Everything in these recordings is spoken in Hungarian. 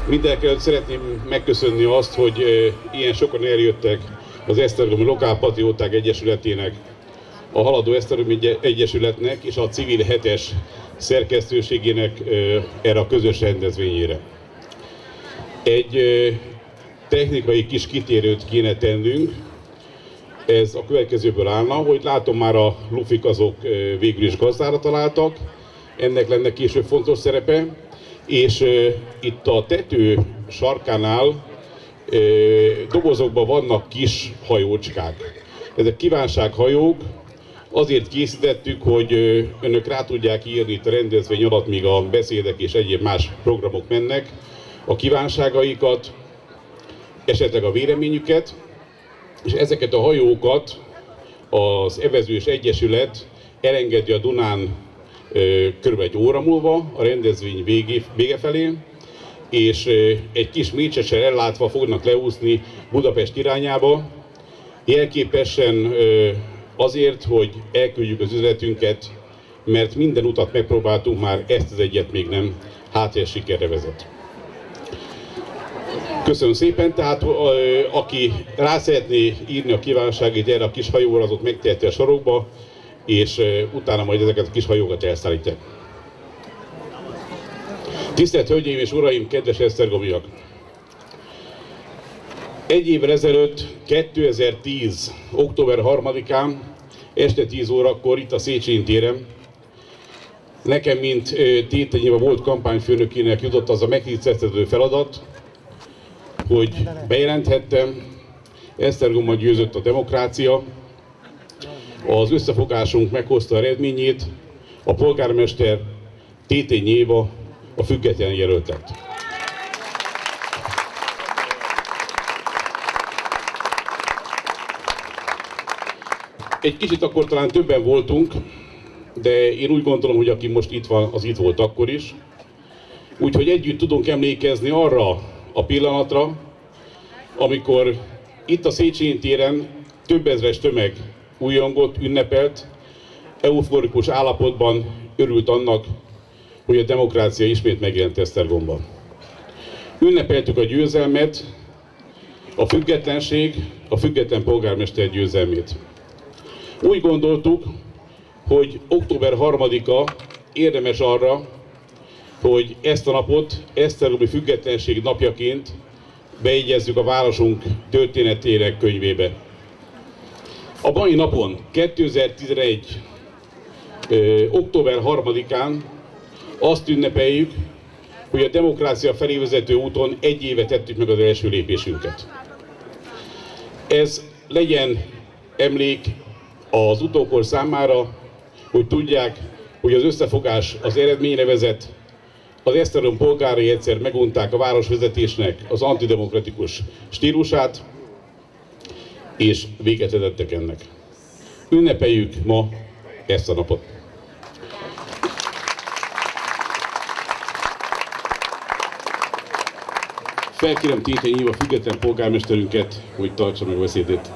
Mindenekelőtt szeretném megköszönni azt, hogy ilyen sokan eljöttek az Esztergomi Lokálpatrióták Egyesületének, a Haladó Esztergomi Egyesületnek és a Civil Hetes szerkesztőségének erre a közös rendezvényére. Egy technikai kis kitérőt kéne tennünk. Ez a következőből állna, hogy látom már a lufik azok végül is gazdára találtak, ennek lenne később fontos szerepe, és itt a tető sarkánál dobozokban vannak kis hajócskák. Ezek kívánsághajók, azért készítettük, hogy önök rá tudják írni itt a rendezvény alatt, míg a beszédek és egyéb más programok mennek, a kívánságaikat, esetleg a véleményüket, és ezeket a hajókat az Evezős Egyesület elengedi a Dunán kb. Egy óra múlva, a rendezvény vége felé, és egy kis mécsessel ellátva fognak leúszni Budapest irányába, jelképesen azért, hogy elküldjük az üzenetünket, mert minden utat megpróbáltunk már, ezt az egyet még nem, hát ez sikerre vezet. Köszönöm szépen, tehát aki rá szeretné írni a kívánságait erre a kis hajóra, az ott megteheti a sarokba, és utána majd ezeket a kis hajókat elszállítják. Tisztelt Hölgyeim és Uraim, kedves esztergomiak! Egy évvel ezelőtt, 2010. október 3-án, este 10 órakor itt a Széchenyi téren, nekem, mint Tétényi volt kampányfőnökének jutott az a megtiszteltető feladat, hogy bejelenthettem, Esztergomban győzött a demokrácia, az összefogásunk meghozta eredményét, a polgármester Tétényi Éva a független jelölt lett. Egy kicsit akkor talán többen voltunk, de én úgy gondolom, hogy aki most itt van, az itt volt akkor is. Úgyhogy együtt tudunk emlékezni arra a pillanatra, amikor itt a Széchenyi téren több ezres tömeg újongott, ünnepelt, euforikus állapotban örült annak, hogy a demokrácia ismét megjelent Esztergomban. Ünnepeltük a győzelmet, a függetlenség, a független polgármester győzelmét. Úgy gondoltuk, hogy október 3-a érdemes arra, hogy ezt a napot Esztergomi függetlenség napjaként bejegyezzük a városunk történetének könyvébe. A mai napon, 2011. Október 3-án azt ünnepeljük, hogy a demokrácia felé vezető úton egy éve tettük meg az első lépésünket. Ez legyen emlék az utókor számára, hogy tudják, hogy az összefogás az eredményre vezet. Az Esztergom polgárai egyszer megunták a városvezetésnek az antidemokratikus stílusát, és véget vetettek ennek. Ünnepeljük ma ezt a napot. Felkérem Tétényi Éva független polgármesterünket, hogy tartsa meg a beszédét.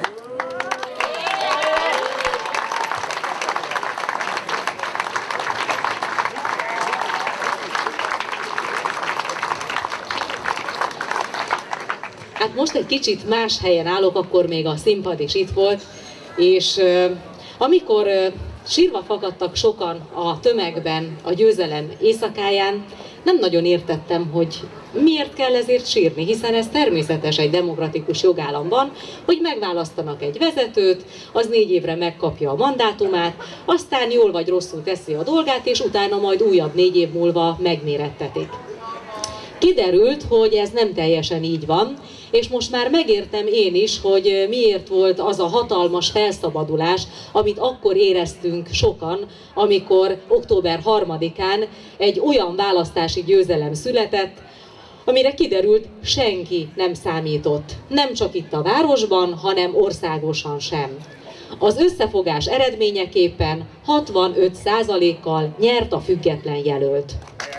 Hát most egy kicsit más helyen állok, akkor még a színpad is itt volt, és amikor sírva fakadtak sokan a tömegben a győzelem éjszakáján, nem nagyon értettem, hogy miért kell ezért sírni, hiszen ez természetes egy demokratikus jogállamban, hogy megválasztanak egy vezetőt, az 4 évre megkapja a mandátumát, aztán jól vagy rosszul teszi a dolgát, és utána majd újabb 4 év múlva megmérettetik. Kiderült, hogy ez nem teljesen így van, és most már megértem én is, hogy miért volt az a hatalmas felszabadulás, amit akkor éreztünk sokan, amikor október 3-án egy olyan választási győzelem született, amire kiderült, senki nem számított. Nem csak itt a városban, hanem országosan sem. Az összefogás eredményeképpen 65%-kal nyert a független jelölt.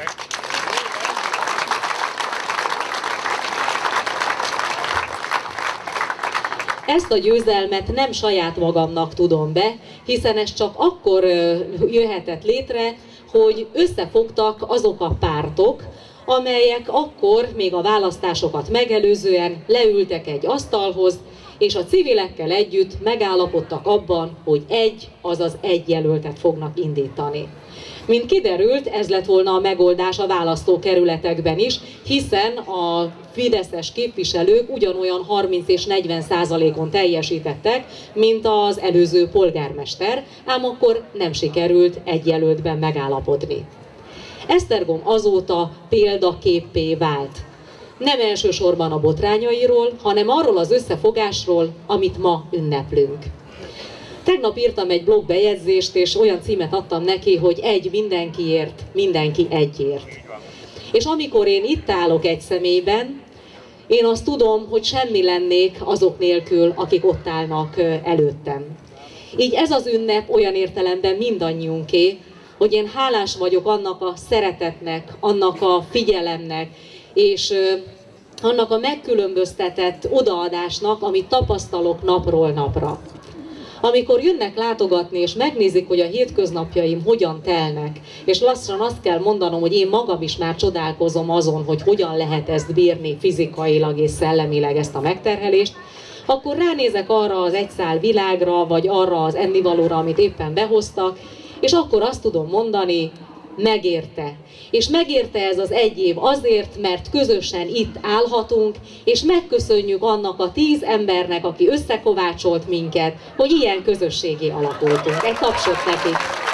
Ezt a győzelmet nem saját magamnak tudom be, hiszen ez csak akkor jöhetett létre, hogy összefogtak azok a pártok, amelyek akkor még a választásokat megelőzően leültek egy asztalhoz, és a civilekkel együtt megállapodtak abban, hogy azaz egy jelöltet fognak indítani. Mint kiderült, ez lett volna a megoldás a választókerületekben is, hiszen a fideszes képviselők ugyanolyan 30 és 40%-on teljesítettek, mint az előző polgármester, ám akkor nem sikerült egy jelöltben megállapodni. Esztergom azóta példaképpé vált. Nem elsősorban a botrányairól, hanem arról az összefogásról, amit ma ünneplünk. Tegnap írtam egy blogbejegyzést, és olyan címet adtam neki, hogy egy mindenkiért, mindenki egyért. És amikor én itt állok egy személyben, én azt tudom, hogy semmi lennék azok nélkül, akik ott állnak előttem. Így ez az ünnep olyan értelemben mindannyiunké, hogy én hálás vagyok annak a szeretetnek, annak a figyelemnek, és annak a megkülönböztetett odaadásnak, amit tapasztalok napról napra. Amikor jönnek látogatni, és megnézik, hogy a hétköznapjaim hogyan telnek, és lassan azt kell mondanom, hogy én magam is már csodálkozom azon, hogy hogyan lehet ezt bírni fizikailag és szellemileg ezt a megterhelést, akkor ránézek arra az egy szál világra, vagy arra az ennivalóra, amit éppen behoztak, és akkor azt tudom mondani, megérte. És megérte ez az egy év azért, mert közösen itt állhatunk, és megköszönjük annak a 10 embernek, aki összekovácsolt minket, hogy ilyen közösségé alakultunk. Egy tapsot nekik!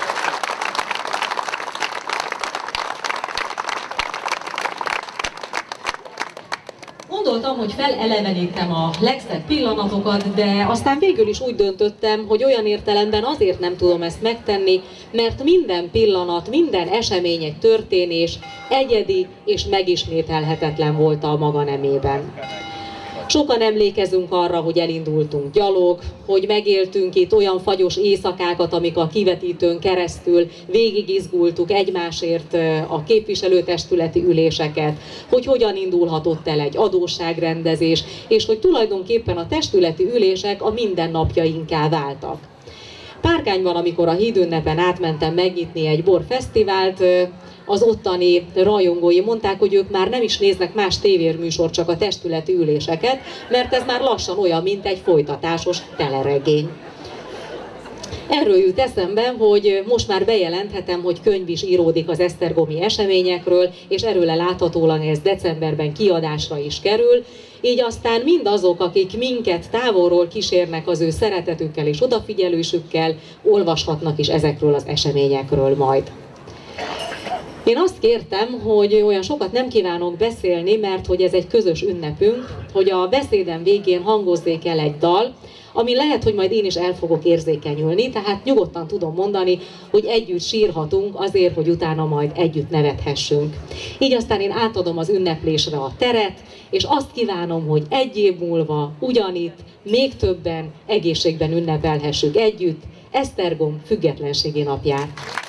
Gondoltam, hogy felelevenítem a legszebb pillanatokat, de aztán végül is úgy döntöttem, hogy olyan értelemben azért nem tudom ezt megtenni, mert minden pillanat, minden esemény, egy történés egyedi és megismételhetetlen volt a maga nemében. Sokan emlékezünk arra, hogy elindultunk gyalog, hogy megéltünk itt olyan fagyos éjszakákat, amik a kivetítőn keresztül végigizgultuk egymásért a képviselőtestületi üléseket, hogy hogyan indulhatott el egy adósságrendezés, és hogy tulajdonképpen a testületi ülések a mindennapjainká váltak. Párkányban, amikor a hídünnepen átmentem megnyitni egy borfesztivált, az ottani rajongói mondták, hogy ők már nem is néznek más tévérműsort, csak a testületi üléseket, mert ez már lassan olyan, mint egy folytatásos teleregény. Erről jut eszembe, hogy most már bejelenthetem, hogy könyv is íródik az esztergomi eseményekről, és erőle láthatólag ez decemberben kiadásra is kerül, így aztán mindazok, akik minket távolról kísérnek az ő szeretetükkel és odafigyelésükkel, olvashatnak is ezekről az eseményekről majd. Én azt kértem, hogy olyan sokat nem kívánok beszélni, mert hogy ez egy közös ünnepünk, hogy a beszédem végén hangozzék el egy dal, ami lehet, hogy majd én is el fogok érzékenyülni, tehát nyugodtan tudom mondani, hogy együtt sírhatunk azért, hogy utána majd együtt nevethessünk. Így aztán én átadom az ünneplésre a teret, és azt kívánom, hogy egy év múlva ugyanitt, még többen egészségben ünnepelhessük együtt Esztergom függetlenségi napját.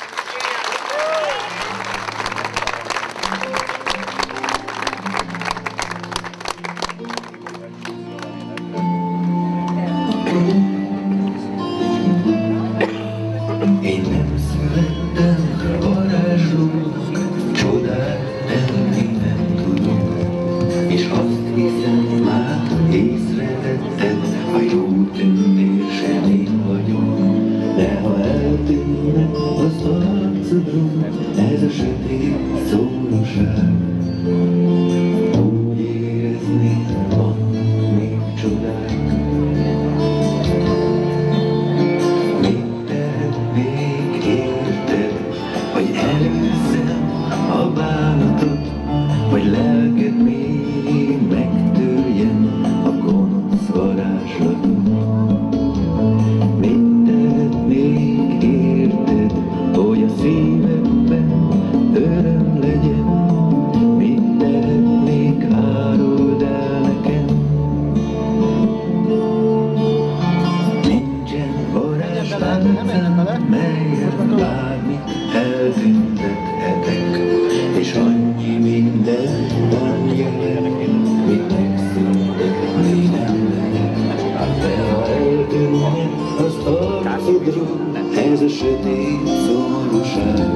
Ez a sötét szomorúság, úgy érezni, van még csodák. Mit tehetnék érted, hogy előzzem a bánatot, hogy lelked még megtörjen a gonosz varázslatot. Mit tehetnék érted, hogy a szívemben öröm legyen, mit tehetnék, áruld el nekem. Nincsen varázsláncem, melyen bármit eltüntethetek, és annyi mindenben jelen, mit megszüntetni nem lehet. De ha eltűnne az arcodról ez a sötét szomorúság,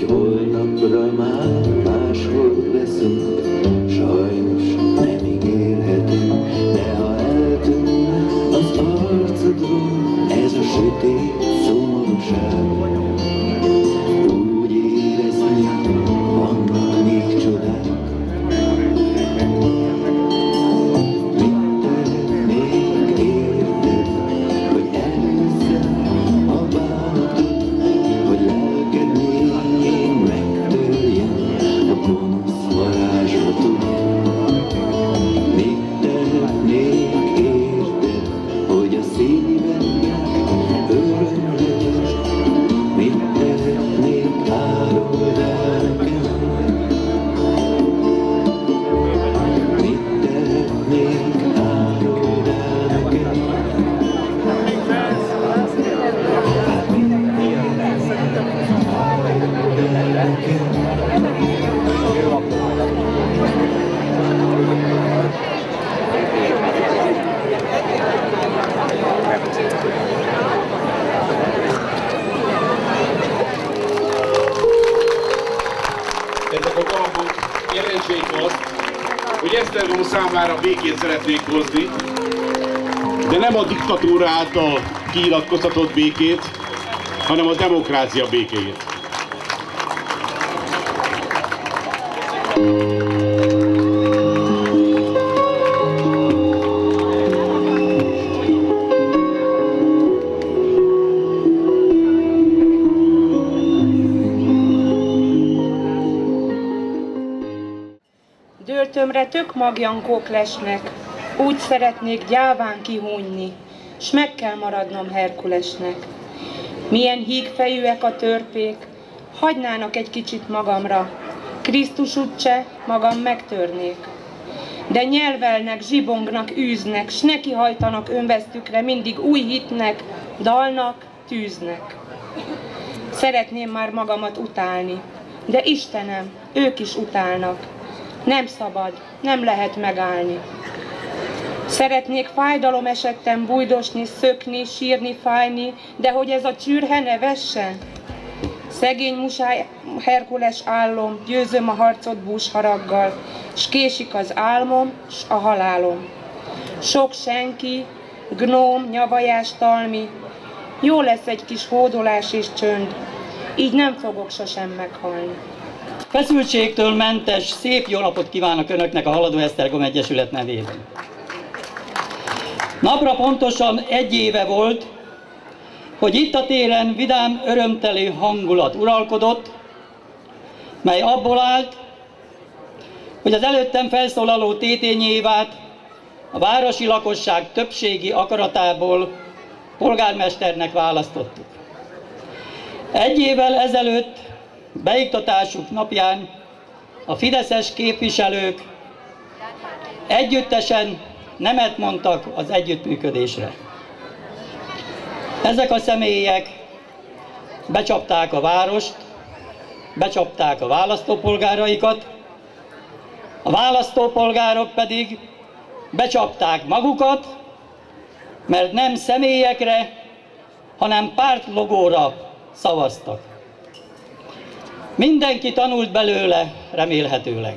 holnapra már máshol leszünk, sajnos nem ígérhetünk, de ha eltűnne az arcodról ez a sötét szomorúság, úgy éreznék, vannak még csodák. Mit tehetnék érted, hogy elveszem a bánatot, hogy lelked mélyén megtörjen a gonosz varázslatot. Mit tehetnék érted, hogy a szívemben öröm legyen, mit tehetnék, áruld el nekem. Mit tehetnék, áruld el nekem. Hát mit tehetnék, áruld el nekem. Ezek a dalok jelentség azt, hogy Esztergom számára békét szeretnék hozni, de nem a diktatúra által kinyilatkoztatott békét, hanem a demokrácia békéjét. Dőltömre tök magjankók lesnek, úgy szeretnék gyáván kihúnyni, s meg kell maradnom Herkulesnek. Milyen hígfejűek a törpék, hagynának egy kicsit magamra, Krisztus útse magam megtörnék. De nyelvelnek, zsibongnak, űznek, s nekihajtanak önvesztükre mindig új hitnek, dalnak, tűznek. Szeretném már magamat utálni, de Istenem, ők is utálnak. Nem szabad, nem lehet megállni. Szeretnék fájdalom esetten bújdosni, szökni, sírni, fájni, de hogy ez a csürhe ne vessen? Szegény musáj Herkules állom, győzöm a harcot búsharaggal, s késik az álmom, s a halálom. Sok senki, gnóm, nyavajás, talmi, jó lesz egy kis hódolás és csönd, így nem fogok sosem meghalni. Feszültségtől mentes, szép jó napot kívánok Önöknek a Haladó Esztergom Egyesület nevében. Napra pontosan 1 éve volt, hogy itt a téren vidám, örömteli hangulat uralkodott, mely abból állt, hogy az előttem felszólaló Tétényi Évát a városi lakosság többségi akaratából polgármesternek választottuk. 1 évvel ezelőtt beiktatásuk napján a fideszes képviselők együttesen nemet mondtak az együttműködésre. Ezek a személyek becsapták a várost, becsapták a választópolgáraikat, a választópolgárok pedig becsapták magukat, mert nem személyekre, hanem pártlogóra szavaztak. Mindenki tanult belőle, remélhetőleg.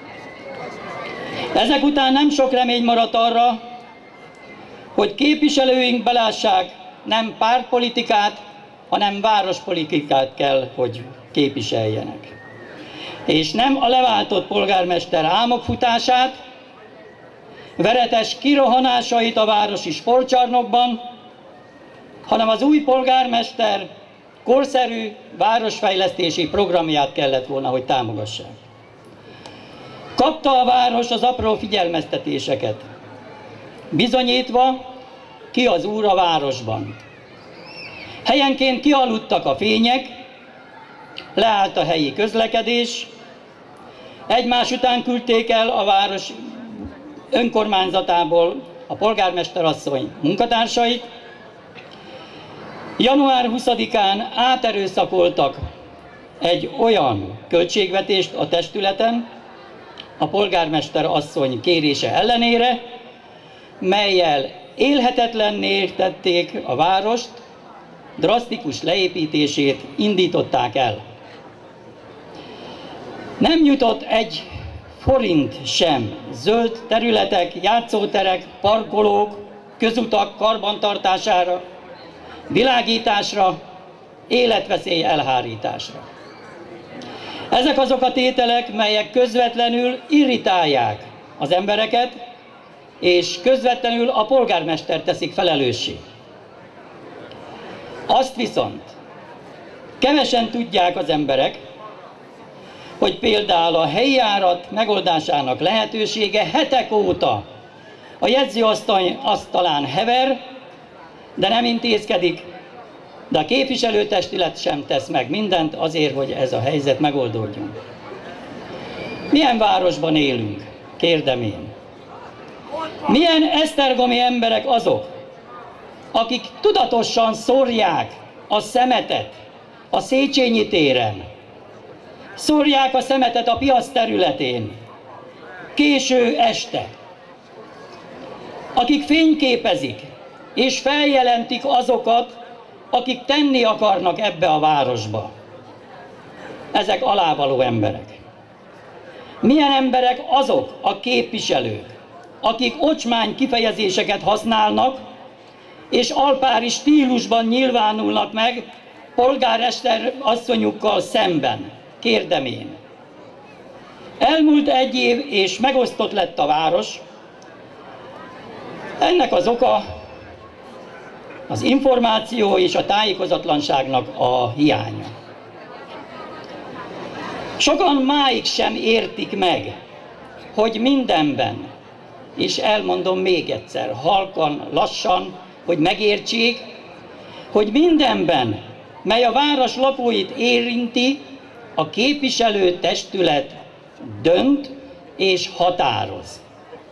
Ezek után nem sok remény maradt arra, hogy képviselőink belássák, nem pártpolitikát, hanem várospolitikát kell, hogy képviseljenek. És nem a leváltott polgármester álmokfutását, veretes kirohanásait a városi sportcsarnokban, hanem az új polgármester korszerű városfejlesztési programját kellett volna, hogy támogassák. Kapta a város az apró figyelmeztetéseket, bizonyítva, ki az úr a városban. Helyenként kialudtak a fények, leállt a helyi közlekedés, egymás után küldték el a város önkormányzatából a polgármesterasszony munkatársait. Január 20-án áterőszakoltak egy olyan költségvetést a testületen, a polgármester asszony kérése ellenére, mellyel élhetetlenné tették a várost, drasztikus leépítését indították el. Nem jutott egy forint sem zöld területek, játszóterek, parkolók, közutak karbantartására, világításra, életveszély elhárításra. Ezek azok a tételek, melyek közvetlenül irritálják az embereket, és közvetlenül a polgármester teszik felelőssé. Azt viszont kevesen tudják az emberek, hogy például a helyi járat megoldásának lehetősége hetek óta a jegyzőasztalán hever, de nem intézkedik, de a képviselőtestület sem tesz meg mindent azért, hogy ez a helyzet megoldódjon. Milyen városban élünk? Kérdem én. Milyen esztergomi emberek azok, akik tudatosan szórják a szemetet a Széchenyi téren, szórják a szemetet a piac területén, késő este, akik fényképezik és feljelentik azokat, akik tenni akarnak ebbe a városba. Ezek alávaló emberek. Milyen emberek azok a képviselők, akik ocsmány kifejezéseket használnak, és alpári stílusban nyilvánulnak meg polgármester asszonyukkal szemben? Kérdem én. Elmúlt egy év, és megosztott lett a város. Ennek az oka az információ és a tájékozatlanságnak a hiánya. Sokan máig sem értik meg, hogy mindenben, és elmondom még egyszer, halkan, lassan, hogy megértsék, hogy mindenben, mely a város lakóit érinti, a képviselőtestület dönt és határoz.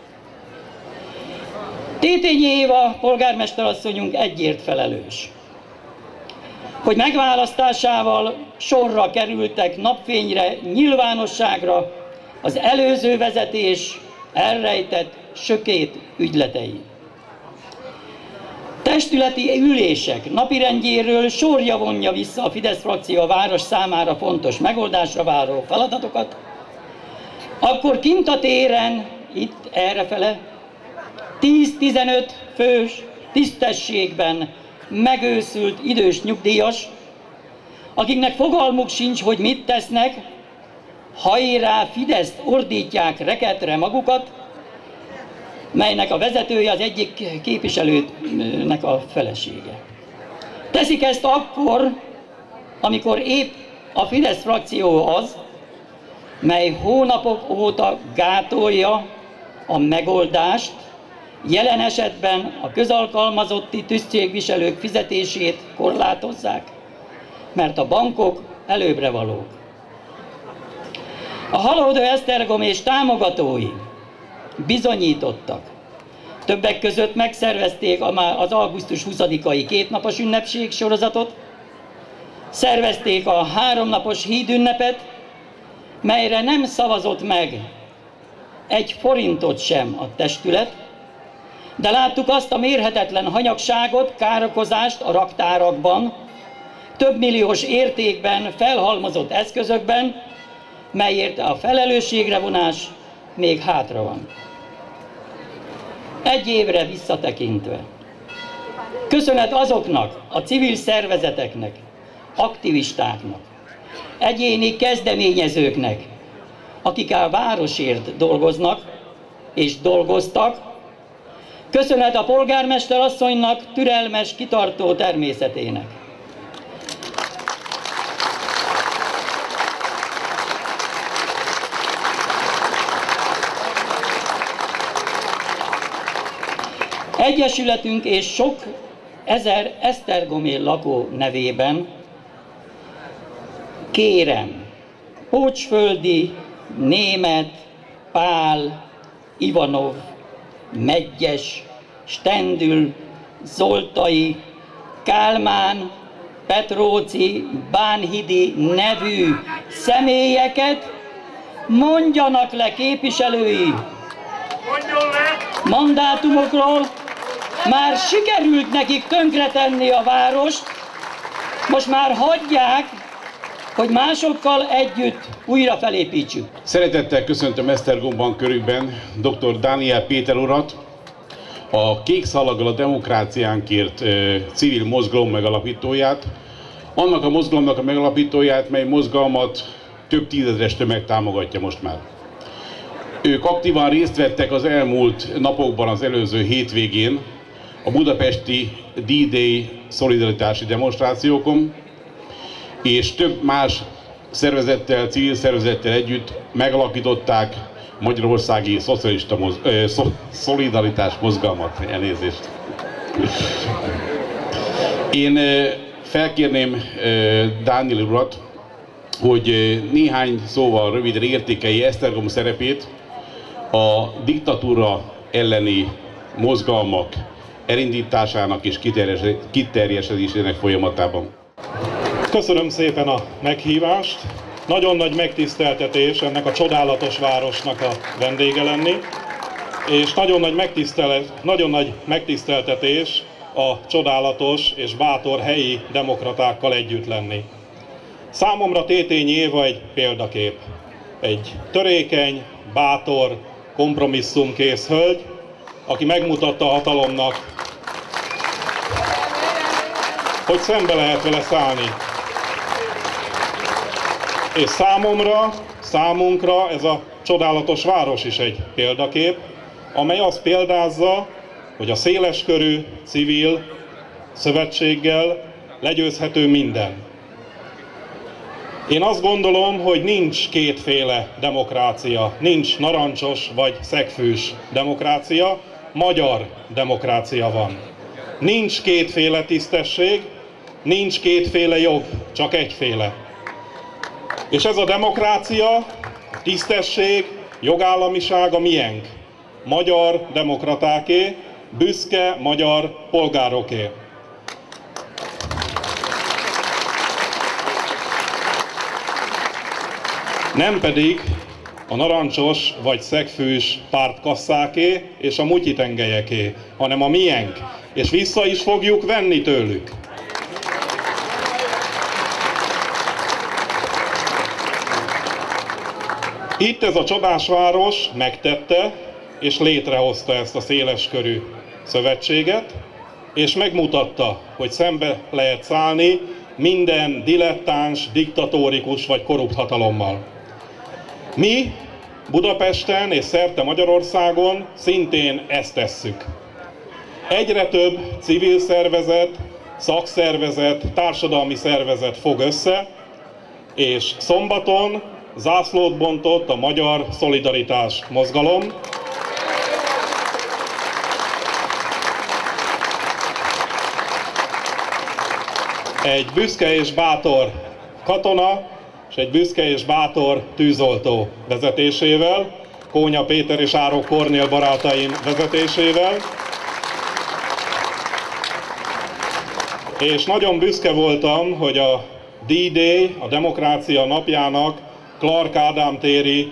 Tétényi Éva polgármesterasszonyunk egyért felelős, hogy megválasztásával sorra kerültek napfényre, nyilvánosságra az előző vezetés elrejtett sötét ügyletei. Testületi ülések napirendjéről sorja vonja vissza a Fidesz frakció a város számára fontos megoldásra váró feladatokat, akkor kint a téren, itt errefele, 10-15 fős tisztességben megőszült idős nyugdíjas, akiknek fogalmuk sincs, hogy mit tesznek, hajrá Fideszt ordítják reketre magukat, melynek a vezetője az egyik képviselőnek a felesége. Teszik ezt akkor, amikor épp a Fidesz frakció az, mely hónapok óta gátolja a megoldást, jelen esetben a közalkalmazotti tisztségviselők fizetését korlátozzák, mert a bankok előbbre valók. A Haladó Esztergom és támogatói bizonyítottak. Többek között megszervezték az augusztus 20-ai kétnapos ünnepség sorozatot, szervezték a 3 napos hídünnepet, melyre nem szavazott meg egy forintot sem a testület, de láttuk azt a mérhetetlen hanyagságot, károkozást a raktárakban, több milliós értékben felhalmozott eszközökben, melyért a felelősségre vonás még hátra van. Egy évre visszatekintve. Köszönet azoknak a civil szervezeteknek, aktivistáknak, egyéni kezdeményezőknek, akik a városért dolgoznak és dolgoztak. Köszönet a polgármester asszonynak türelmes, kitartó természetének. Egyesületünk és sok ezer esztergomi lakó nevében kérem Pócsföldi, Német, Pál, Ivanov, Medgyes, Stendül, Zoltai, Kálmán, Petróci, Bánhidi nevű személyeket mondjanak le képviselői mandátumokról. Már sikerült nekik tönkretenni a várost, most már hagyják, hogy másokkal együtt újra felépítsük. Szeretettel köszöntöm Esztergomban körükben dr. Dániel Péter urat, a Kék Szalaggal a demokráciánkért civil mozgalom megalapítóját, annak a mozgalomnak a megalapítóját, mely mozgalmat több tízezres tömeg támogatja most már. Ők aktívan részt vettek az elmúlt napokban, az előző hétvégén a budapesti D-Day szolidaritási demonstrációkon, és több más szervezettel, civil szervezettel együtt megalakították Magyarországi Szocialista Szolidaritás Mozgalmat. Elnézést. Én felkérném Dániel urat, hogy néhány szóval röviden értékelje Esztergom szerepét a diktatúra elleni mozgalmak elindításának és kiterjesztésének folyamatában. Köszönöm szépen a meghívást. Nagyon nagy megtiszteltetés ennek a csodálatos városnak a vendége lenni, és nagyon nagy megtiszteltetés a csodálatos és bátor helyi demokratákkal együtt lenni. Számomra Tétényi Éva egy példakép. Egy törékeny, bátor, kompromisszumkész hölgy, aki megmutatta a hatalomnak, hogy szembe lehet vele szállni. És számunkra ez a csodálatos város is egy példakép, amely azt példázza, hogy a széleskörű civil szövetséggel legyőzhető minden. Én azt gondolom, hogy nincs kétféle demokrácia, nincs narancsos vagy szegfűs demokrácia, magyar demokrácia van. Nincs kétféle tisztesség, nincs kétféle jog, csak egyféle. És ez a demokrácia, tisztesség, jogállamiság a miénk, magyar demokratáké, büszke magyar polgároké. Nem pedig a narancsos vagy szegfűs pártkasszáké és a mutyitengelyeké, hanem a miénk, és vissza is fogjuk venni tőlük. Itt ez a csodás város megtette és létrehozta ezt a széleskörű szövetséget, és megmutatta, hogy szembe lehet szállni minden dilettáns, diktatórikus vagy korrupt hatalommal. Mi Budapesten és szerte Magyarországon szintén ezt tesszük. Egyre több civil szervezet, szakszervezet, társadalmi szervezet fog össze, és szombaton zászlót bontott a Magyar Szolidaritás Mozgalom. Egy büszke és bátor katona és egy büszke és bátor tűzoltó vezetésével, Kónya Péter és Árok Kornél barátaim vezetésével. És nagyon büszke voltam, hogy a D-Day, a Demokrácia napjának Clark Ádám téri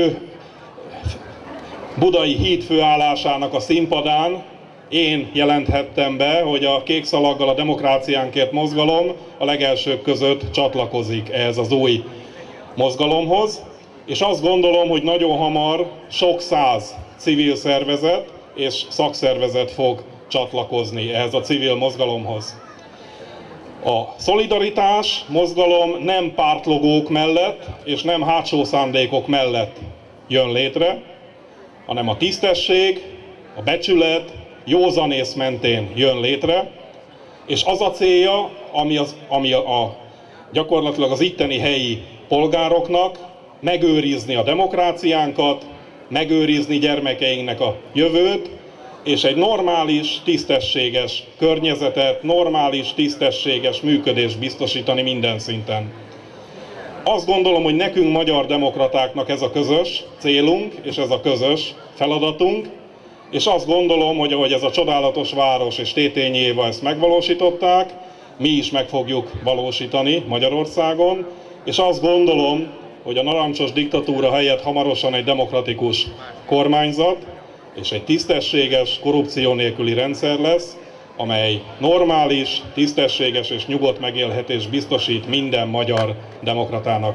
budai híd főállásának a színpadán én jelenthettem be, hogy a Kék Szalaggal a demokráciánkért mozgalom a legelsők között csatlakozik ehhez az új mozgalomhoz, és azt gondolom, hogy nagyon hamar sok száz civil szervezet és szakszervezet fog csatlakozni ehhez a civil mozgalomhoz. A szolidaritás mozgalom nem pártlogók mellett és nem hátsó szándékok mellett jön létre, hanem a tisztesség, a becsület, józanész mentén jön létre, és az a célja, ami gyakorlatilag az itteni helyi polgároknak, megőrizni a demokráciánkat, megőrizni gyermekeinknek a jövőt, és egy normális, tisztességes környezetet, normális, tisztességes működést biztosítani minden szinten. Azt gondolom, hogy nekünk magyar demokratáknak ez a közös célunk, és ez a közös feladatunk, és azt gondolom, hogy ahogy ez a csodálatos város és Tétényi Éva ezt megvalósították, mi is meg fogjuk valósítani Magyarországon, és azt gondolom, hogy a narancsos diktatúra helyett hamarosan egy demokratikus kormányzat, és egy tisztességes, korrupció nélküli rendszer lesz, amely normális, tisztességes és nyugodt megélhetést biztosít minden magyar demokratának.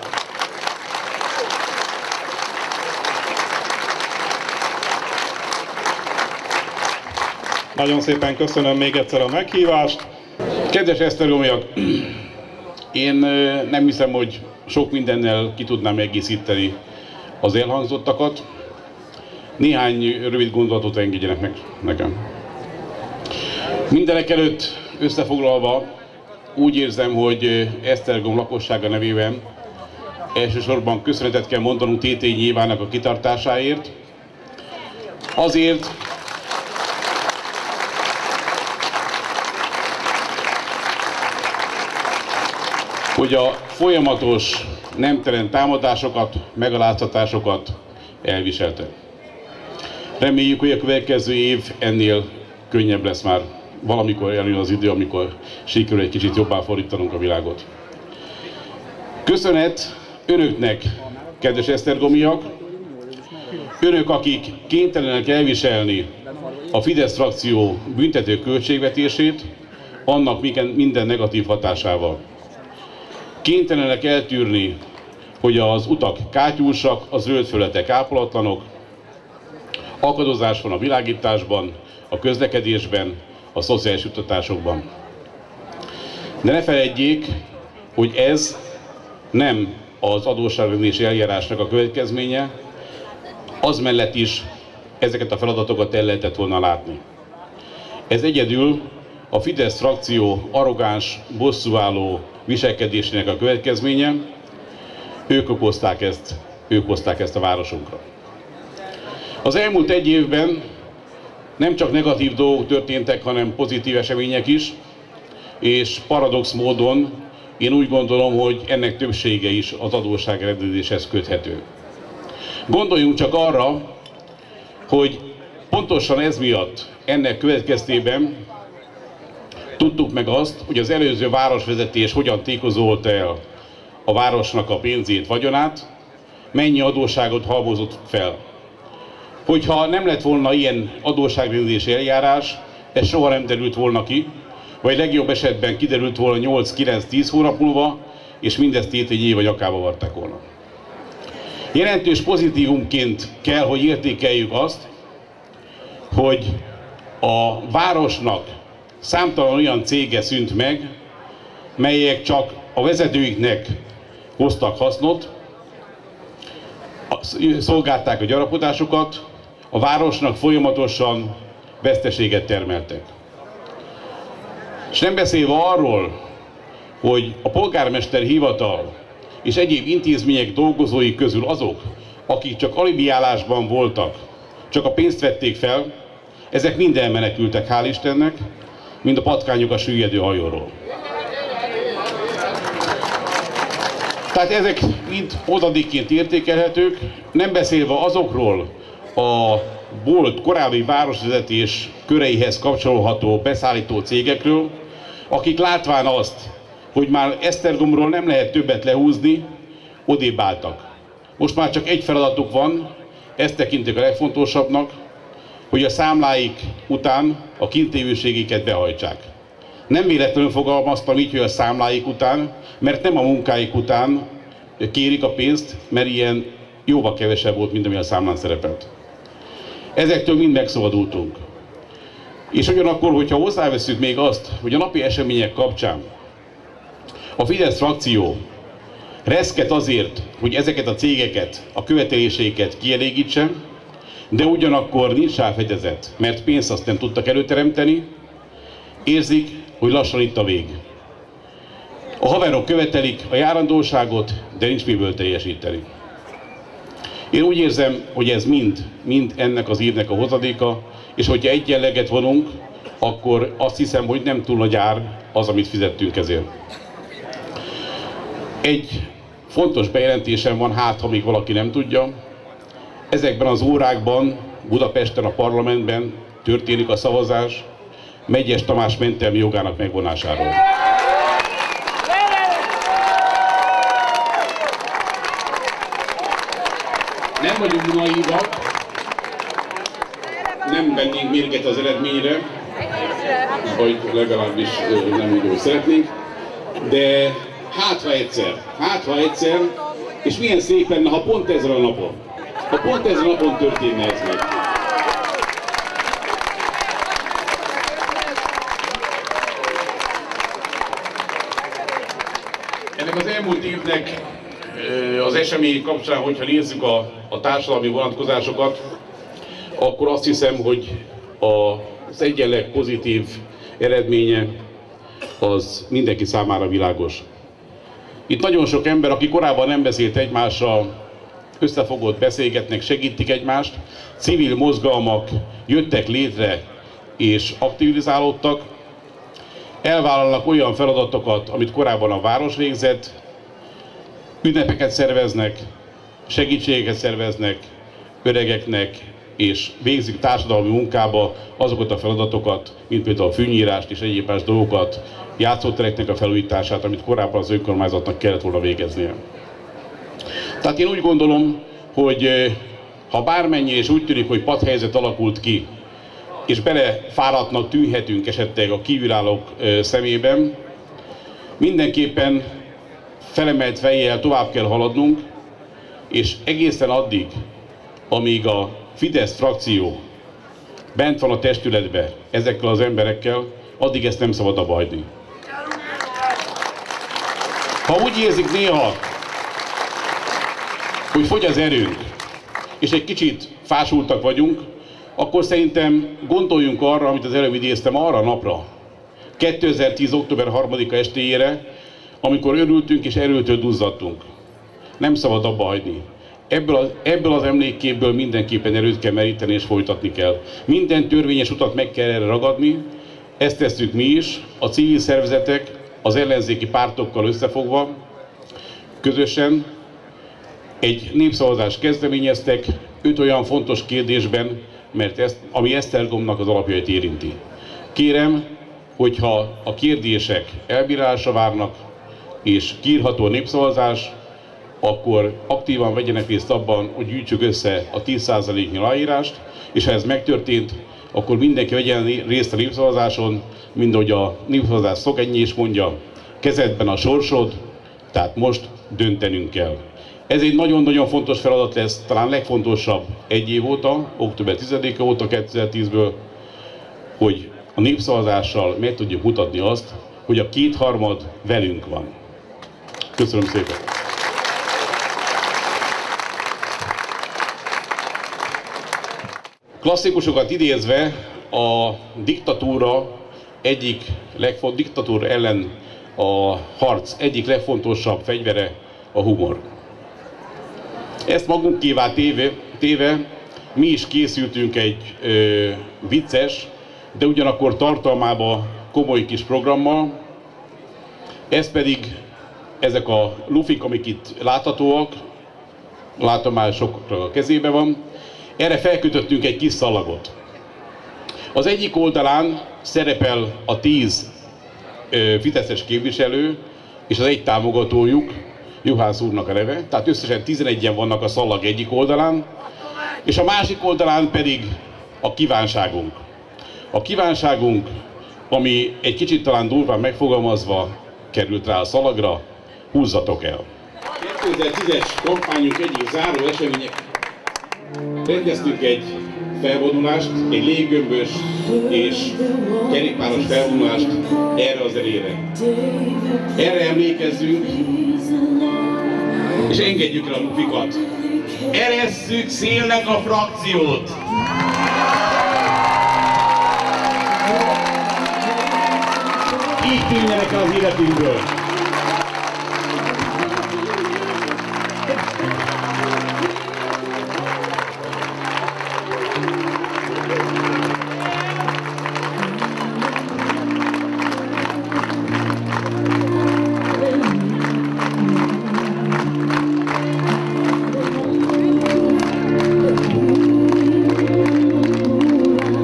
Nagyon szépen köszönöm még egyszer a meghívást. Kedves esztergomiak, én nem hiszem, hogy sok mindennel ki tudnám egészíteni az elhangzottakat. Néhány rövid gondolatot engedjenek meg nekem. Mindenekelőtt összefoglalva úgy érzem, hogy Esztergom lakossága nevében elsősorban köszönetet kell mondanunk Tétényi Évának a kitartásáért. Azért, hogy a folyamatos, nemtelen támadásokat, megaláztatásokat elviselte. Reméljük, hogy a következő év ennél könnyebb lesz már. Valamikor eljön az idő, amikor sikerül egy kicsit jobbá fordítanunk a világot. Köszönet önöknek, kedves esztergomiak, önök, akik kénytelenek elviselni a Fidesz frakció büntető költségvetését, annak minden negatív hatásával. Kénytelenek eltűrni, hogy az utak kátyúsak, a zöld felületek ápolatlanok, akadozás van a világításban, a közlekedésben, a szociális juttatásokban. De ne feledjék, hogy ez nem az adósságrendési eljárásnak a következménye, az mellett is ezeket a feladatokat el lehetett volna látni. Ez egyedül a Fidesz frakció arrogáns, bosszúálló viselkedésének a következménye, ők hozták ezt a városunkra. Az elmúlt egy évben nem csak negatív dolgok történtek, hanem pozitív események is, és paradox módon én úgy gondolom, hogy ennek többsége is az adósságrendezéshez köthető. Gondoljunk csak arra, hogy pontosan ez miatt, ennek következtében tudtuk meg azt, hogy az előző városvezetés hogyan tékozolta el a városnak a pénzét, vagyonát, mennyi adósságot halmozott fel. Hogyha nem lett volna ilyen adósságrendezési eljárás, ez soha nem derült volna ki, vagy legjobb esetben kiderült volna 8-9-10 hónap múlva, és mindezt Tétényi Éva nyakába varták volna. Jelentős pozitívumként kell, hogy értékeljük azt, hogy a városnak számtalan olyan cége szűnt meg, melyek csak a vezetőiknek hoztak hasznot, szolgálták a gyarapodásukat, a városnak folyamatosan veszteséget termeltek. És nem beszélve arról, hogy a polgármester hivatal és egyéb intézmények dolgozói közül azok, akik csak alibiálásban voltak, csak a pénzt vették fel, ezek mind elmenekültek, hál' Istennek, mint a patkányok a süllyedő hajóról. Tehát ezek mind odadékként értékelhetők, nem beszélve azokról a volt korábbi városvezetés köreihez kapcsolható beszállító cégekről, akik látván azt, hogy már Esztergomról nem lehet többet lehúzni, odébb álltak. Most már csak egy feladatuk van, ezt tekintik a legfontosabbnak, hogy a számláik után a kintévőségéket behajtsák. Nem véletlenül fogalmaztam így, hogy a számláik után, mert nem a munkáik után kérik a pénzt, mert ilyen jóval kevesebb volt, mint ami a számlán szerepelt. Ezektől mind megszabadultunk. És ugyanakkor, hogyha hozzáveszünk még azt, hogy a napi események kapcsán a Fidesz frakció reszket azért, hogy ezeket a cégeket, a követeléseiket kielégítse, de ugyanakkor nincs rá fedezet, mert pénzt azt nem tudtak előteremteni, érzik, hogy lassan itt a vég. A haverok követelik a járandóságot, de nincs miből teljesíteni. Én úgy érzem, hogy ez mind ennek az évnek a hozadéka, és hogyha egy jelleget vonunk, akkor azt hiszem, hogy nem túl nagy ár az, amit fizettünk ezért. Egy fontos bejelentésem van, ha még valaki nem tudja. Ezekben az órákban Budapesten, a parlamentben történik a szavazás Megyes Tamás mentelmi jogának megvonásáról. Nem vagyunk naívak, nem vennénk mérget az eredményre, vagy legalábbis nem úgy, hogy szeretnénk, de hát ha egyszer, és milyen szép lenne, ha pont ezen a napon történne ez meg. Ennek az elmúlt évnek az esemény kapcsán, hogyha nézzük a társadalmi vonatkozásokat, akkor azt hiszem, hogy az egyik legpozitív eredménye az mindenki számára világos. Itt nagyon sok ember, aki korábban nem beszélt egymással, összefogott, beszélgetnek, segítik egymást, civil mozgalmak jöttek létre és aktivizálódtak, elvállalnak olyan feladatokat, amit korábban a város végzett, ünnepeket szerveznek, segítségeket szerveznek öregeknek, és végzik társadalmi munkába azokat a feladatokat, mint például a fűnyírást és egyéb más dolgokat, játszótereknek a felújítását, amit korábban az önkormányzatnak kellett volna végeznie. Tehát én úgy gondolom, hogy ha bármennyi és úgy tűnik, hogy padhelyzet alakult ki, és belefáradtnak tűnhetünk esetleg a kívülállók szemében, mindenképpen felemelt fejjel tovább kell haladnunk, és egészen addig, amíg a Fidesz frakció bent van a testületben ezekkel az emberekkel, addig ezt nem szabad abba hagyni. Ha úgy érzik néha, hogy fogy az erőnk, és egy kicsit fásultak vagyunk, akkor szerintem gondoljunk arra, amit az előbb idéztem, arra a napra, 2010. október 3-a estéjére, amikor örültünk és erőtől duzzadtunk. Nem szabad abba hagyni. Ebből az emlékképből mindenképpen erőt kell meríteni és folytatni kell. Minden törvényes utat meg kell erre ragadni, ezt tesszük mi is, a civil szervezetek, az ellenzéki pártokkal összefogva, közösen egy népszavazást kezdeményeztek 5 olyan fontos kérdésben, mert ami Esztergomnak az alapjait érinti. Kérem, hogyha a kérdések elbírálásra várnak, és kiírható a népszavazás, akkor aktívan vegyenek részt abban, hogy gyűjtsük össze a 10%-nyi aláírást, és ha ez megtörtént, akkor mindenki vegyen részt a népszavazáson, mint ahogy a népszavazás szokennyi is mondja, kezedben a sorsod, tehát most döntenünk kell. Ez egy nagyon-nagyon fontos feladat lesz, talán legfontosabb egy év óta, október 10-e óta 2010-ből, hogy a népszavazással meg tudjuk mutatni azt, hogy a 2/3 velünk van. Köszönöm szépen! Klasszikusokat idézve, a diktatúra diktatúra ellen a harc egyik legfontosabb fegyvere a humor. Ezt magunkévá téve mi is készültünk egy vicces, de ugyanakkor tartalmában komoly kis programmal. Ez pedig ezek a lufik, amik itt láthatóak, látom már sokra a kezében van, erre felkötöttünk egy kis szalagot. Az egyik oldalán szerepel a 10 fideszes képviselő és az egy támogatójuk, Juhász úrnak a neve, tehát összesen 11-en vannak a szalag egyik oldalán, és a másik oldalán pedig a kívánságunk. A kívánságunk, ami egy kicsit talán durván megfogalmazva került rá a szalagra, húzzatok el. 2010-es kampányunk egyik záró események. Rendeztünk egy felvonulást, egy léggömbös és kerékpáros felvonulást erre az erére. Erre emlékezzünk, és engedjük el a lufikat. Eresszük szélnek a frakciót! Így tűnjenek el az életünkből!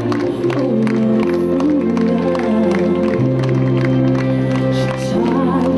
Time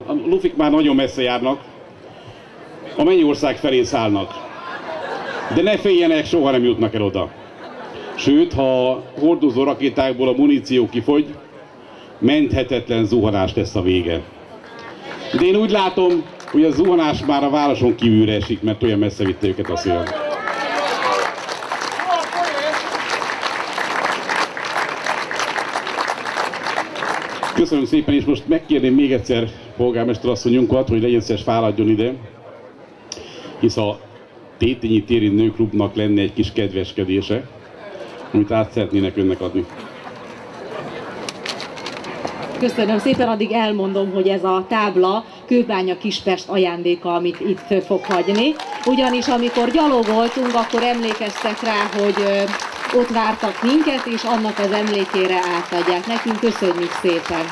A lufik már nagyon messze járnak, a mennyország felé szállnak. De ne féljenek, soha nem jutnak el oda. Sőt, ha a hordozó rakétákból a muníció kifogy, menthetetlen zuhanás lesz a vége. De én úgy látom, hogy a zuhanás már a városon kívülre esik, mert olyan messze vitte őket a szél. Köszönöm szépen, és most megkérném még egyszer polgármester asszonyunkat, hogy legyen szíves, fáradjon ide, hisz a Tétényi Téri Nőklubnak lenne egy kis kedveskedése, amit át szeretnének önnek adni. Köszönöm szépen, addig elmondom, hogy ez a tábla Kőbánya Kispest ajándéka, amit itt fog hagyni. Ugyanis amikor gyalogoltunk, akkor emlékeztek rá, hogy ott vártak minket, és annak az emlékére átadják nekünk. Köszönjük szépen!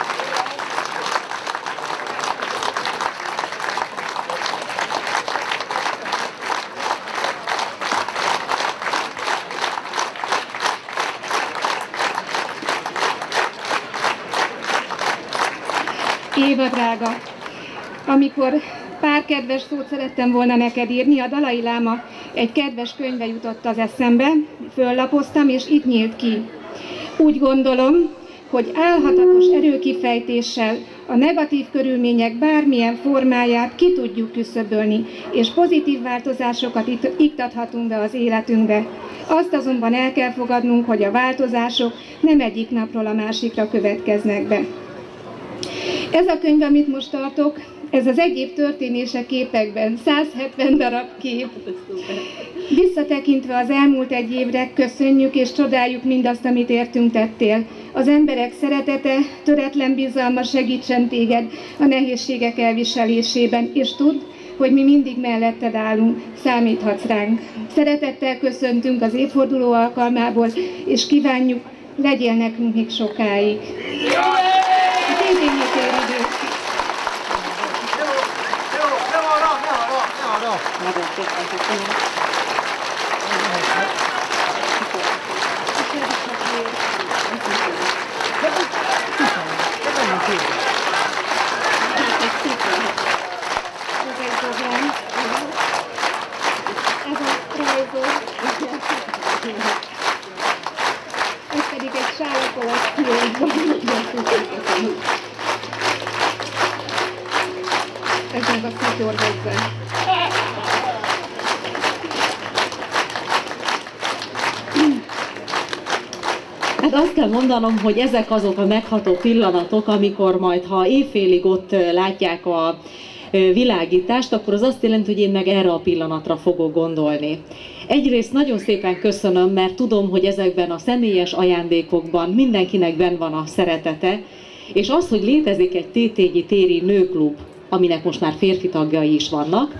Éva drága, amikor pár kedves szót szerettem volna neked írni, a Dalai Láma egy kedves könyve jutott az eszembe, föllapoztam, és itt nyílt ki. Úgy gondolom, hogy álhatatos erőkifejtéssel a negatív körülmények bármilyen formáját ki tudjuk küszöbölni, és pozitív változásokat iktathatunk be az életünkbe. Azt azonban el kell fogadnunk, hogy a változások nem egyik napról a másikra következnek be. Ez a könyv, amit most tartok, ez az egyéb történések képekben, 170 darab kép. Visszatekintve az elmúlt egy évre, köszönjük és csodáljuk mindazt, amit értünk tettél. Az emberek szeretete, töretlen bizalma segítsen téged a nehézségek elviselésében, és tudd, hogy mi mindig melletted állunk, számíthatsz ránk. Szeretettel köszöntünk az évforduló alkalmából, és kívánjuk, legyél nekünk még sokáig. Ez pedig egy sálakolat ez meg a szityor hozzá. Hát azt kell mondanom, hogy ezek azok a megható pillanatok, amikor majd, ha évfélig ott látják a világítást, akkor az azt jelenti, hogy én meg erre a pillanatra fogok gondolni. Egyrészt nagyon szépen köszönöm, mert tudom, hogy ezekben a személyes ajándékokban mindenkinek benn van a szeretete, és az, hogy létezik egy Tétényi Téri Nőklub, aminek most már férfi tagjai is vannak,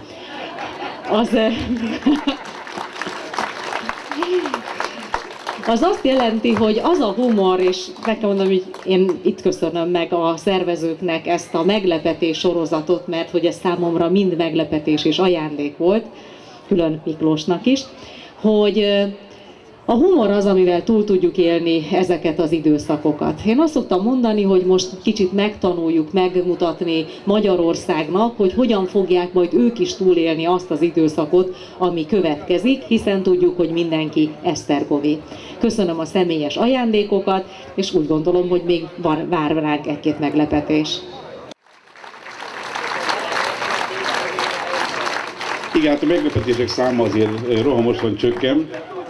az azt jelenti, hogy az a humor, és meg kell mondanom, hogy én itt köszönöm meg a szervezőknek ezt a meglepetés sorozatot, mert hogy ez számomra mind meglepetés és ajándék volt, külön Miklósnak is, hogy a humor az, amivel túl tudjuk élni ezeket az időszakokat. Én azt szoktam mondani, hogy most kicsit megtanuljuk megmutatni Magyarországnak, hogy hogyan fogják majd ők is túlélni azt az időszakot, ami következik, hiszen tudjuk, hogy mindenki esztergomi. Köszönöm a személyes ajándékokat, és úgy gondolom, hogy még vár ránk egy-két meglepetés. Igen, hát a meglepetések száma azért rohamosan csökken.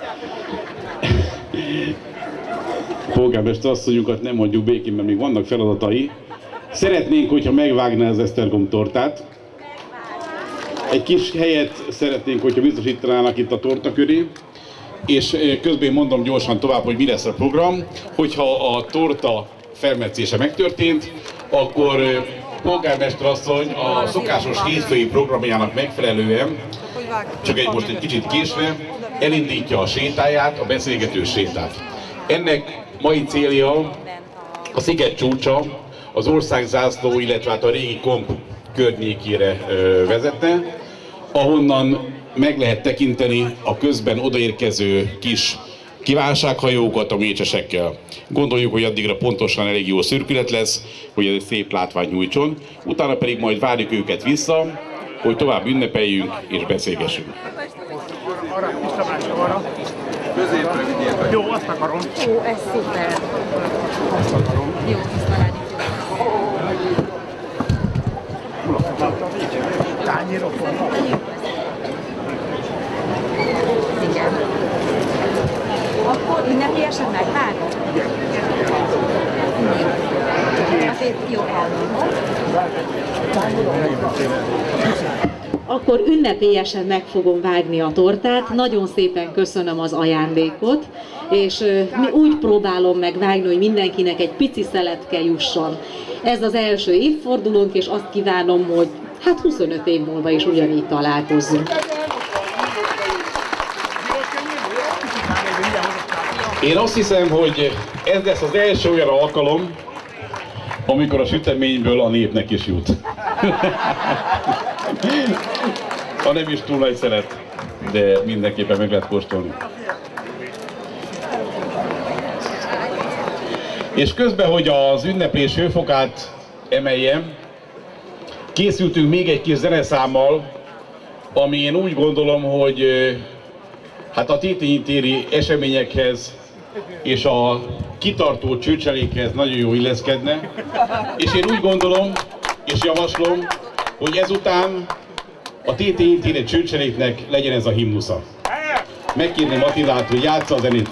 Polgármester asszonyunkat nem hagyjuk békén, mert még vannak feladatai. Szeretnénk, hogyha megvágná az esztergom tortát. Egy kis helyet szeretnénk, hogyha biztosítanának itt a torta köré. És közben mondom gyorsan tovább, hogy mi lesz a program. Hogyha a torta felmetszése megtörtént, akkor polgármester asszony a szokásos hétfői programjának megfelelően, csak most egy kicsit késve, elindítja a sétáját, a beszélgető sétát. Ennek mai célja a sziget csúcsa, az országzászló, illetve hát a régi komp környékére vezetne, ahonnan meg lehet tekinteni a közben odaérkező kis kívánsághajókat a mécsesekkel. Gondoljuk, hogy addigra pontosan elég jó szürkület lesz, hogy ez egy szép látványt nyújtson, utána pedig majd várjuk őket vissza, hogy tovább ünnepeljünk és beszélgessünk. Jó, azt akarom. Ó, ez szuper. Azt akarom. Jó, azt találjuk. Tányérok vannak. Igen. Akkor ünnepélyesen megvárjuk? Igen. Azért jó elmondom. Akkor ünnepélyesen meg fogom vágni a tortát, nagyon szépen köszönöm az ajándékot, és úgy próbálom megvágni, hogy mindenkinek egy pici szeletke jusson. Ez az első évfordulónk, és azt kívánom, hogy hát 25 év múlva is ugyanígy találkozzunk. Én azt hiszem, hogy ez lesz az első olyan alkalom, amikor a süteményből a népnek is jut. Ha nem is túl nagy szelet, de mindenképpen meg lehet kóstolni. És közben, hogy az ünneplés hőfokát emeljem, készültünk még egy kis zeneszámmal, ami én úgy gondolom, hogy hát a Tétényi téri eseményekhez és a kitartó csőcselékhez nagyon jó illeszkedne. És én úgy gondolom és javaslom, hogy ezután a Tétényi téri csőcseléknek legyen ez a himnusza. Megkérném Attilát, hogy játsza a zenét.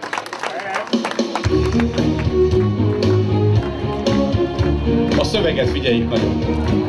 A szöveget figyeljük nagyon.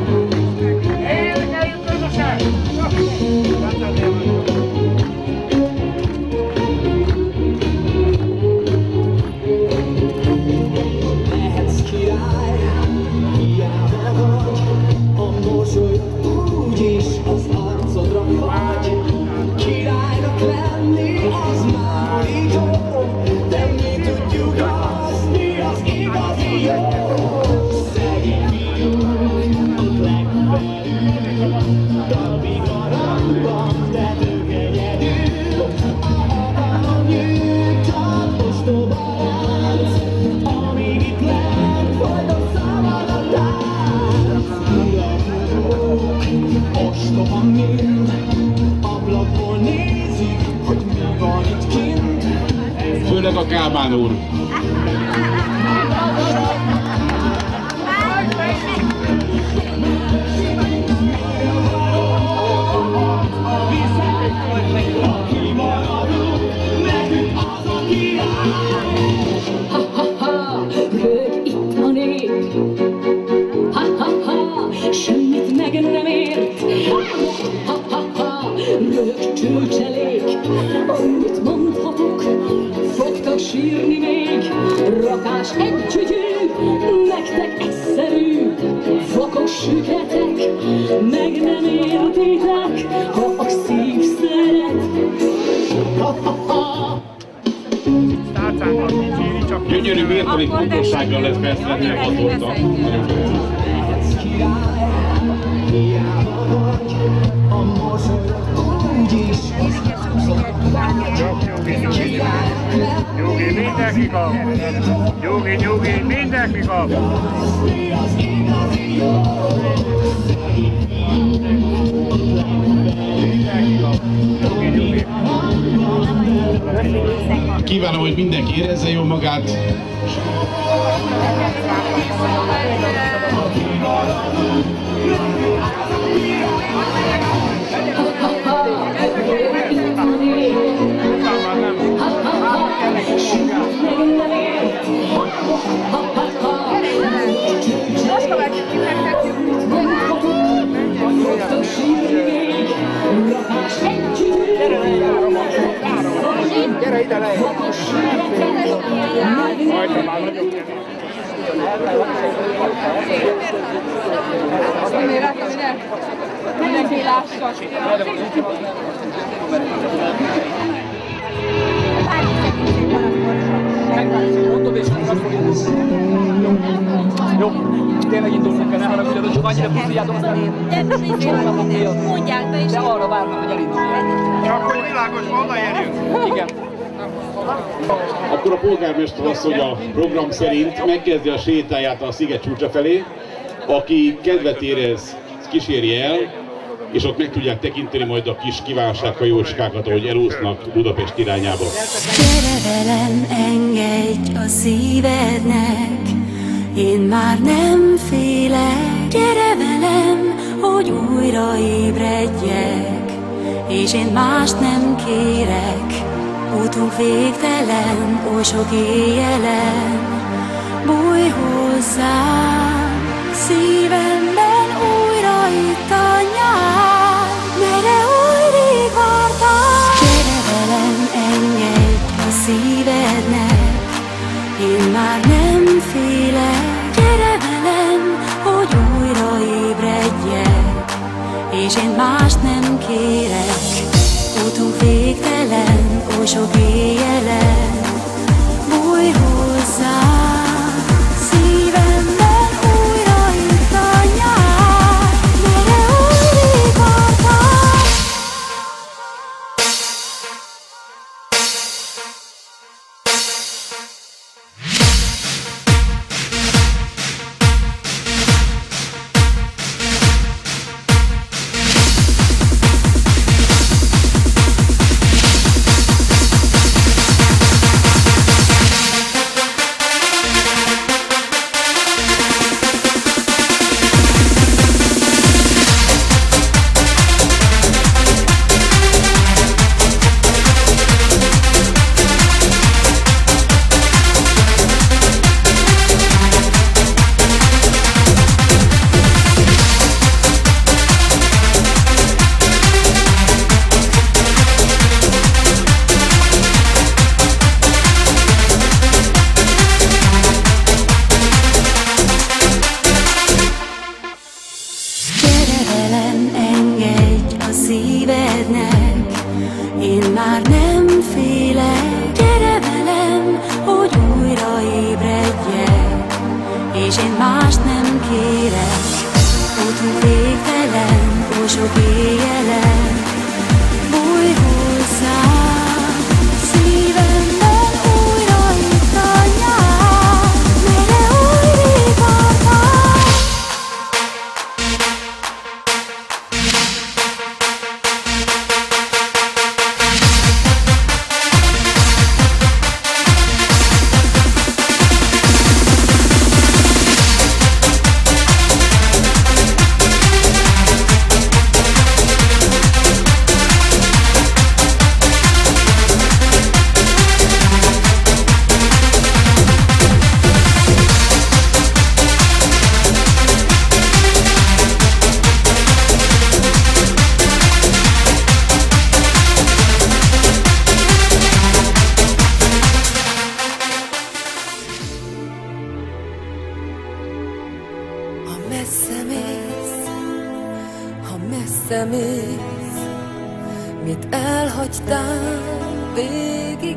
Főleg a Kálmán úr. Rög itt a nép, semmit meg nem ért, rög csőcselék, amit mondhatok, fogtak sírni még, rakás egy csügyű, nektek egyszerű, vakos süketek, meg nem értitek, ha a szív szeret. Gyönyörű mérteli pontossággal lesz felszerelve a torta. Nyugi, mindenki kap! Nyugi, mindenki kap! Kívánom, hogy mindenki érezze jól magát. Gyere ide le! Majd már nagyobb. Miért rakom ide? Mindenki lássa. Jó, tényleg indulnak el, ne haragudjatok, csak annyira pusziljátok, aztán csókolom miatt. Mondják be is. De arra várnak, hogy elindulják. Csak hogy világos, odaérjünk. Igen. Akkor a polgármester asszony a program szerint megkezdi a sétáját a sziget csúcsa felé. Aki kedvet érez, kíséri el, és ott meg tudják tekinteni majd a kis kívánsághajócskákat, ahogy elúsznak Budapest irányába. Gyere velem, engedj a szívednek, én már nem félek. Gyere velem, hogy újra ébredjek, és én mást nem kérek. Útunk végtelen, oly sok éjjelen, bújj hozzám, szívemben újra itt a nyár, merre oly rég vártál. Gyere velem, engedj a szívednek, én már nem félek. Gyere velem, hogy újra ébredjek, és én mást nem kérek. Útunk végtelen, oly sok éjjelen, bújj hozzám, szívemben újra itt a nyár, merre oly rég vártál. Én már nem félek, gyere velem, hogy újra ébredjek, és én mást nem kérek. Útunk végtelen, oly sok éjjelen, bújj hozzám, szívemben újra itt a nyár, merre oly rég vártál. Messze mész, mit elhagytál, végig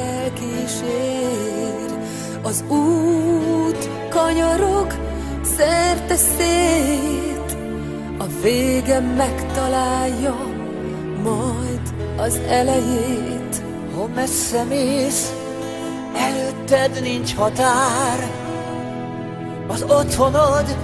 elkísér. Az út kanyarog szerte szét, a vége megtalálja majd az elejét. Ha messze mész, előtted nincs határ, az otthonod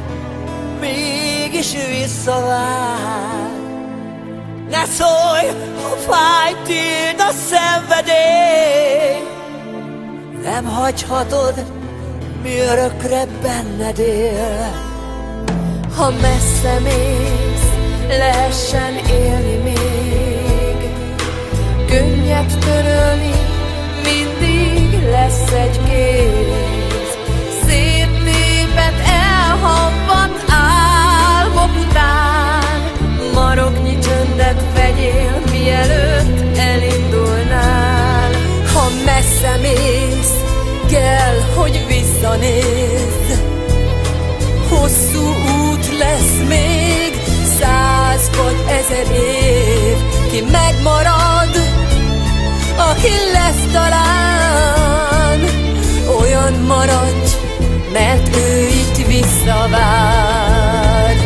mégis visszavár. Ne szólj, ha fáj tiéd a szenvedély, nem hagyhatod, mi örökre benned él. Ha messze mész, lehessen élni még, könnyet törölni, mindig lesz egy kéz. Széttépet elhamvadt álmok után, maroknyi csöndet vegyél, mielőtt elindulnál. Ha messze mész, kell, hogy visszanézz, hosszú út lesz még, 100 vagy 1000 év. Ki megmarad, aki lesz talán, olyan maradj, mert ő itt visszavár.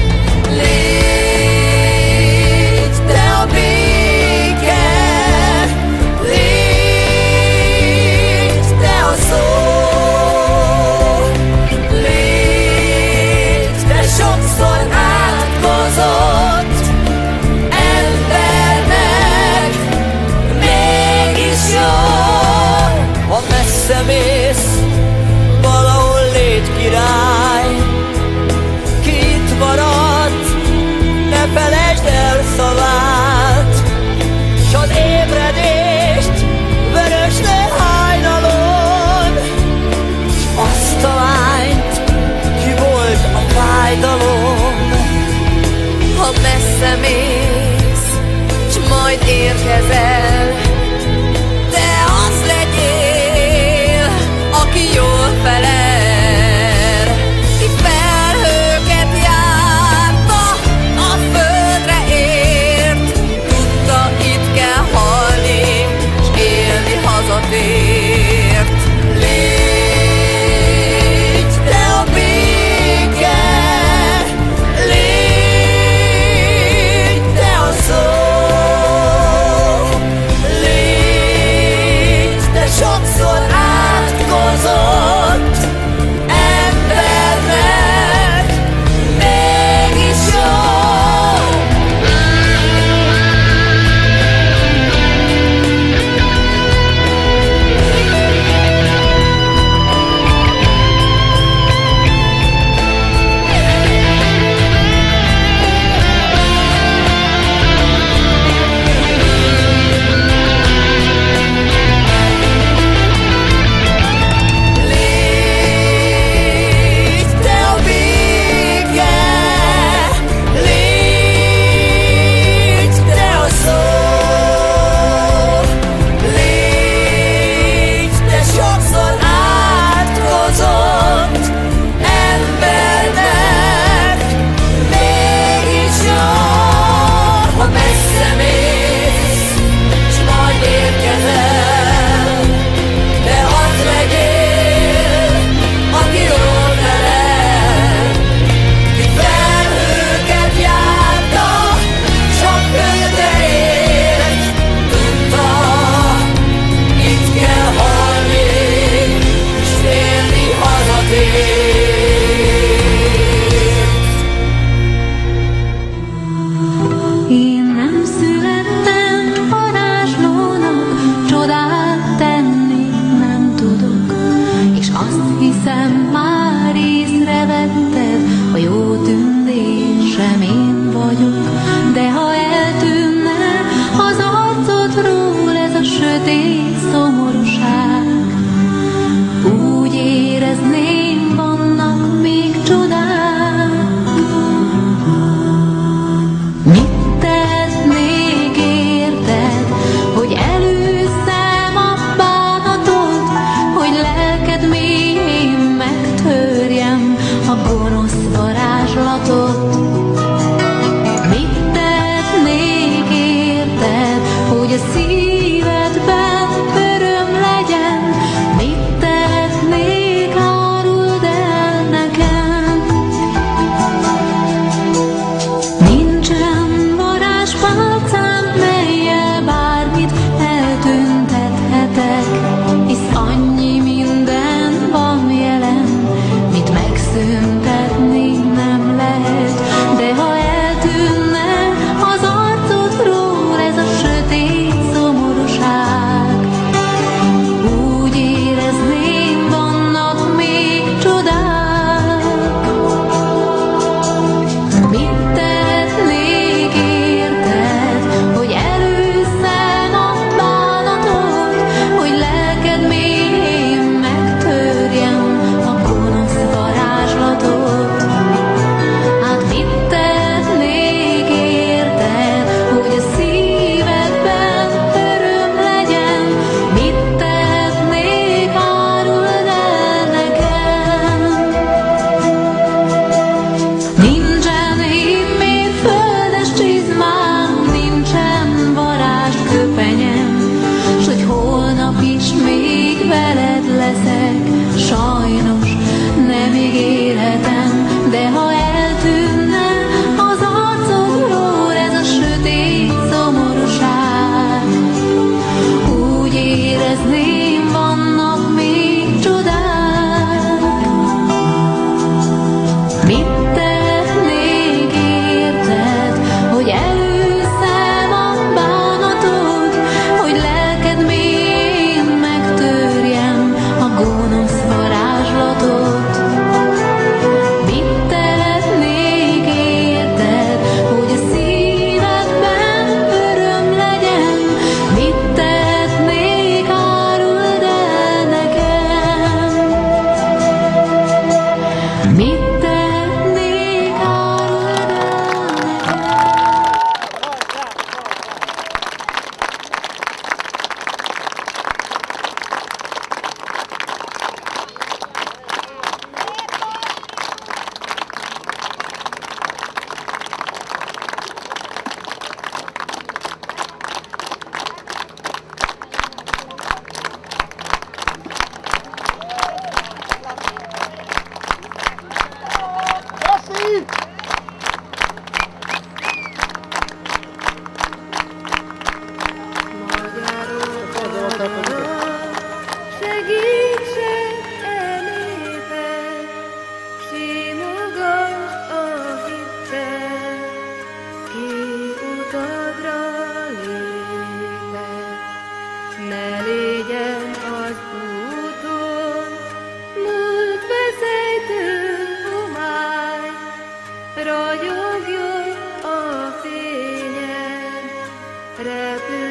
Légy te a béke, légy messze mész, s majd érkezel. Te az legyél, aki jól felel, ki felhőket járta, a földre ért, tudta, itt kell halni, s élni hazatért. Légy te a béke, légy te a szó, ragyogjon a fényed, repül